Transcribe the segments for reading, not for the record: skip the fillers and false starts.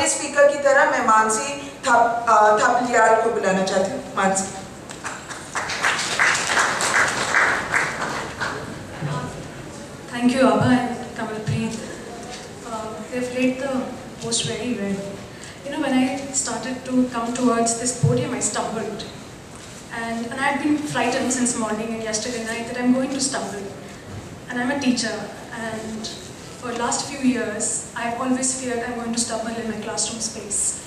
अगले स्पीकर की तरह मैं मानसी थापलियाल को बुलाना चाहती हूँ। Mansi. Thank you, Abha and Kamalpreet. They've laid the post very well. You know, when I started to come towards this podium, I stumbled. And I've been frightened since morning and yesterday night that I'm going to stumble. And I'm a teacher, and for the last few years, I've always feared I'm going to stumble in my classroom space.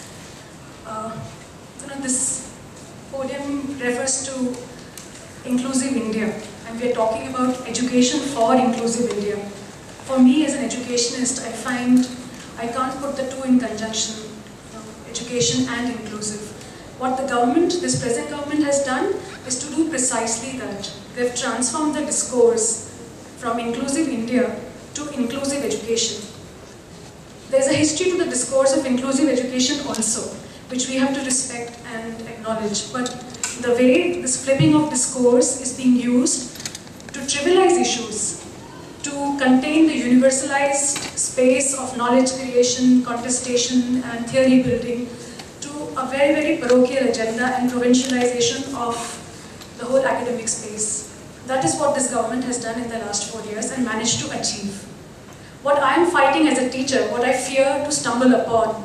You know, this podium refers to Inclusive India, and we're talking about education for Inclusive India. For me as an educationist, I find I can't put the two in conjunction, you know, education and inclusive. What the government, this present government has done is to do precisely that. They've transformed the discourse from Inclusive India to inclusive education. There's a history to the discourse of inclusive education also, which we have to respect and acknowledge. But the way this flipping of discourse is being used to trivialize issues, to contain the universalized space of knowledge creation, contestation and theory building to a very, very parochial agenda and provincialization of the whole academic space. That is what this government has done in the last 4 years and managed to achieve. What I am fighting as a teacher, what I fear to stumble upon,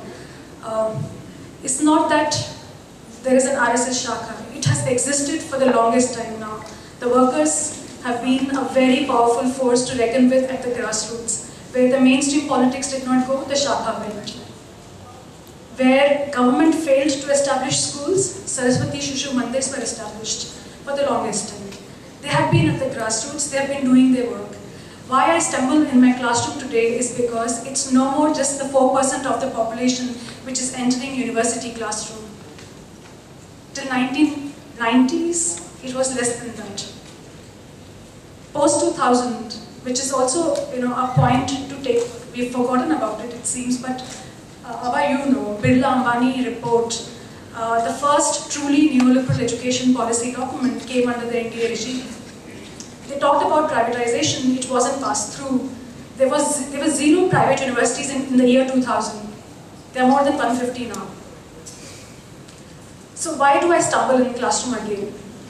is not that there is an RSS Shakha. It has existed for the longest time now. The workers have been a very powerful force to reckon with at the grassroots. Where the mainstream politics did not go, the Shakha went. Where government failed to establish schools, Saraswati Shushu Mandirs were established for the longest time. They have been at the grassroots, they have been doing their work. Why I stumble in my classroom today is because it's no more just the 4% of the population which is entering university classroom. Till 1990s, it was less than that. Post-2000, which is also, you know, a point to take, we've forgotten about it, it seems, but Abha, you know, Birla Ambani report, the first truly neoliberal education policy document came under the NDA regime. They talked about privatization, it wasn't passed through. There were 0 private universities in the year 2000. There are more than 150 now. So why do I stumble in the classroom again?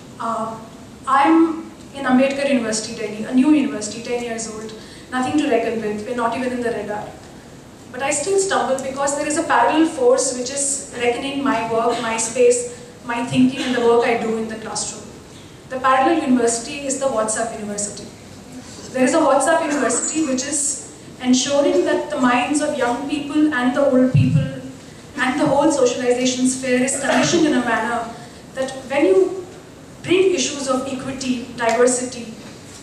I'm in Ambedkar University, Delhi, a new university, 10 years old, nothing to reckon with, we're not even in the radar. But I still stumble because there is a parallel force which is reckoning my work, my space, my thinking and the work I do in the classroom. The parallel university is the WhatsApp University. There is a WhatsApp University which is ensuring that the minds of young people and the old people and the whole socialization sphere is conditioned in a manner that when you bring issues of equity, diversity,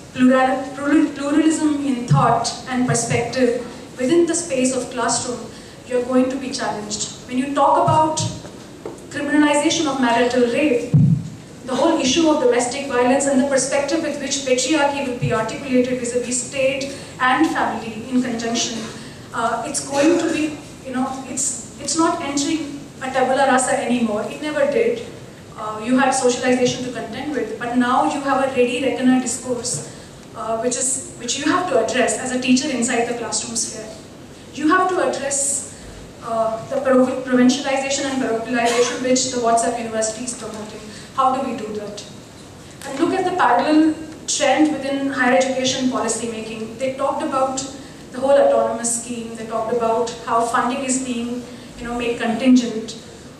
pluralism in thought and perspective within the space of classroom, you're going to be challenged. When you talk about criminalization of marital rape, the whole issue of domestic violence and the perspective with which patriarchy will be articulated vis-a-vis state and family in conjunction, it's going to be, you know, it's not entering a tabula rasa anymore. It never did. You had socialization to contend with, but now you have a ready reckoner discourse, which you have to address as a teacher inside the classroom sphere. You have to address the provincialization and parochialization which the WhatsApp University is promoting. How do we do that? And look at the parallel trend within higher education policy making. They talked about the whole autonomous scheme. They talked about how funding is being, you know, made contingent.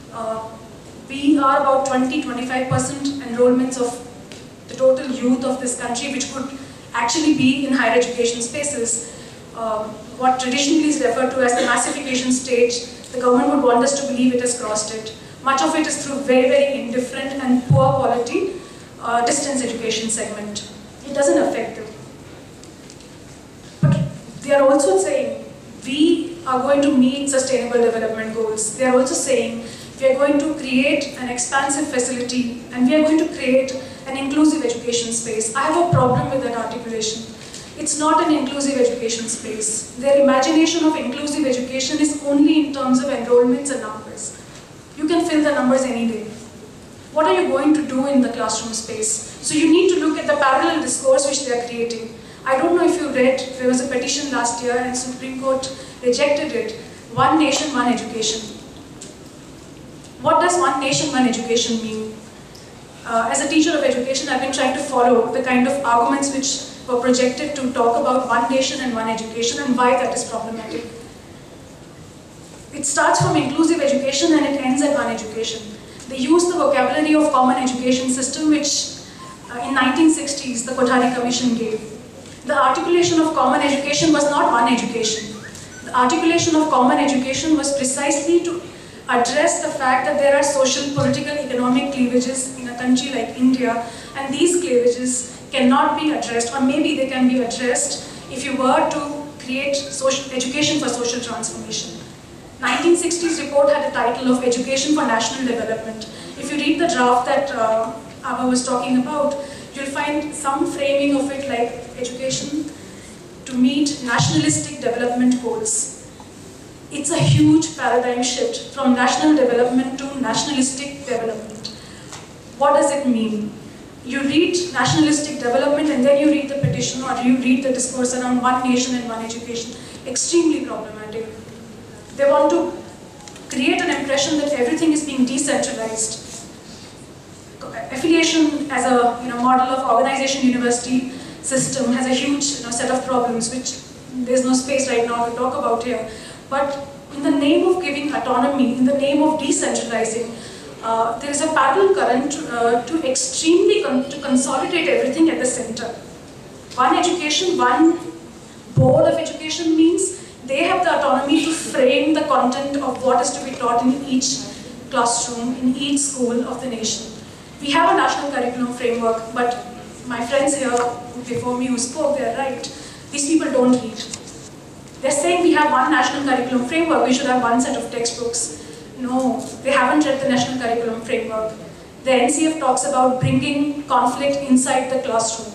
We are about 20-25% enrollments of the total youth of this country, which could actually be in higher education spaces. What traditionally is referred to as the massification stage, the government would want us to believe it has crossed it. Much of it is through very, very indifferent and poor quality distance education segment. It doesn't affect them. But they are also saying, we are going to meet sustainable development goals. They are also saying, we are going to create an expansive facility and we are going to create an inclusive education space. I have a problem with that articulation. It's not an inclusive education space. Their imagination of inclusive education is only in terms of enrollments and numbers. You can fill the numbers any day. What are you going to do in the classroom space? So you need to look at the parallel discourse which they are creating. I don't know if you read, there was a petition last year and Supreme Court rejected it. one nation, one education. What does one nation, one education mean? As a teacher of education, I've been trying to follow the kind of arguments which were projected to talk about one nation and one education and why that is problematic. It starts from inclusive education and it ends at one education. They use the vocabulary of common education system which in 1960s the Kothari Commission gave. The articulation of common education was not one education. The articulation of common education was precisely to address the fact that there are social, political, economic cleavages in a country like India, and these cleavages cannot be addressed, or maybe they can be addressed if you were to create social education for social transformation. 1960s report had a title of Education for National Development. If you read the draft that Abha was talking about, you'll find some framing of it like education to meet nationalistic development goals. It's a huge paradigm shift from national development to nationalistic development. What does it mean? You read nationalistic development and then you read the petition or you read the discourse around one nation and one education. Extremely problematic. They want to create an impression that everything is being decentralized. Affiliation as a model of organization university system has a huge set of problems which there's no space right now to talk about here. But in the name of giving autonomy, in the name of decentralizing, there is a parallel current to extremely to consolidate everything at the center. One education, one board of education means they have the autonomy to frame the content of what is to be taught in each classroom, in each school of the nation. We have a national curriculum framework, but my friends here before me who spoke, they're right. These people don't read. They're saying we have one national curriculum framework, we should have one set of textbooks. No, they haven't read the national curriculum framework. The NCF talks about bringing conflict inside the classroom.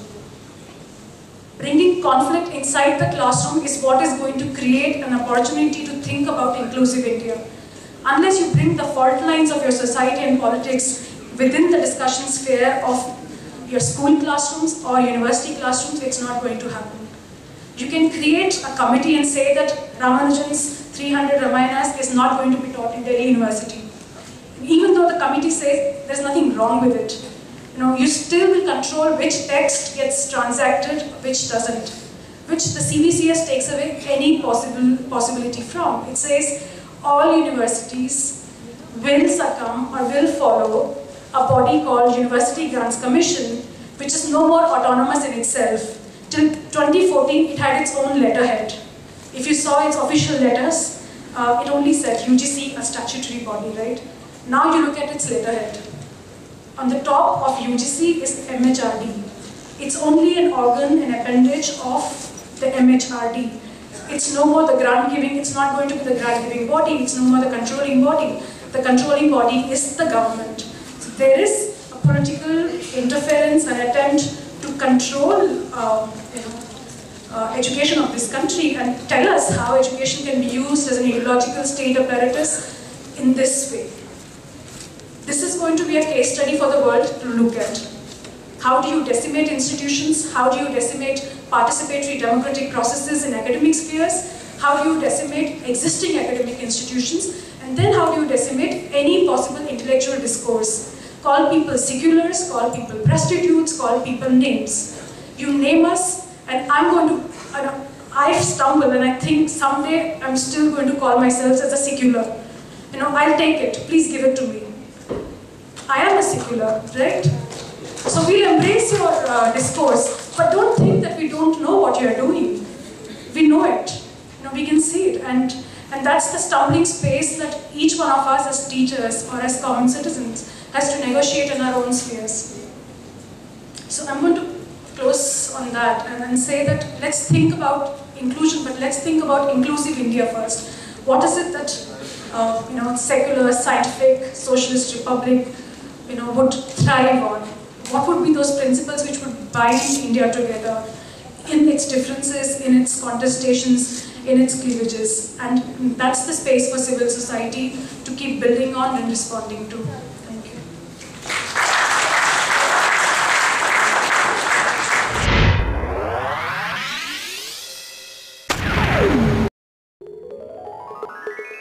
Bringing conflict inside the classroom is what is going to create an opportunity to think about inclusive India. Unless you bring the fault lines of your society and politics within the discussion sphere of your school classrooms or university classrooms, it's not going to happen. You can create a committee and say that Ramanujan's 300 Ramayanas is not going to be taught in Delhi University. Even though the committee says there's nothing wrong with it, you still will control which text gets transacted, which doesn't, which the CBCS takes away any possibility from. It says all universities will succumb or will follow a body called University Grants Commission, which is no more autonomous in itself. Till 2014, it had its own letterhead. If you saw its official letters, it only said UGC, a statutory body, right? Now you look at its letterhead. On the top of UGC is MHRD. It's only an organ, an appendage of the MHRD. It's no more the grant giving, it's not going to be the grant giving body, it's no more the controlling body. The controlling body is the government. So there is a political interference, an attempt to control education of this country and tell us how education can be used as an ideological state apparatus in this way. This is going to be a case study for the world to look at. How do you decimate institutions? How do you decimate participatory democratic processes in academic spheres? How do you decimate existing academic institutions? And then how do you decimate any possible intellectual discourse? Call people seculars, call people prostitutes, call people names. You name us, and I'm going to, I've stumbled and I think someday I'm still going to call myself as a secular. I'll take it, please give it to me. I am a secular, right? So we'll embrace your discourse, but don't think that we don't know what you're doing. We know it, we can see it, and that's the stumbling space that each one of us as teachers or as common citizens has to negotiate in our own spheres. So I'm going to close on that and say that let's think about inclusion, but let's think about inclusive India first. What is it that secular, scientific, socialist republic would thrive on? What would be those principles which would bind India together in its differences, in its contestations, in its cleavages? And that's the space for civil society to keep building on and responding to. Thank you.